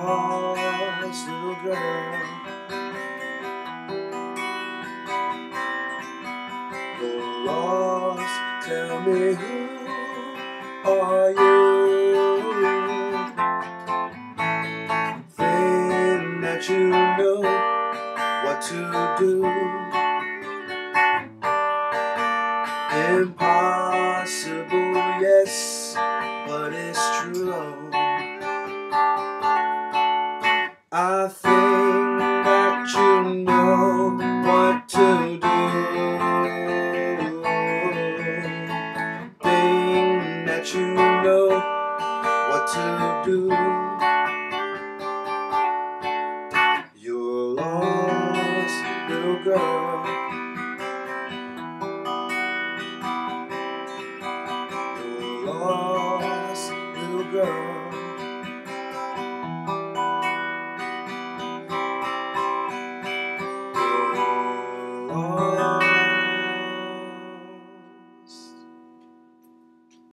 lost little girl. You're lost, tell me who are you? Think that you know what to do. Impossible, yes, but it's true. I think that you know what to do. Think that you know what to do. You're lost, little girl.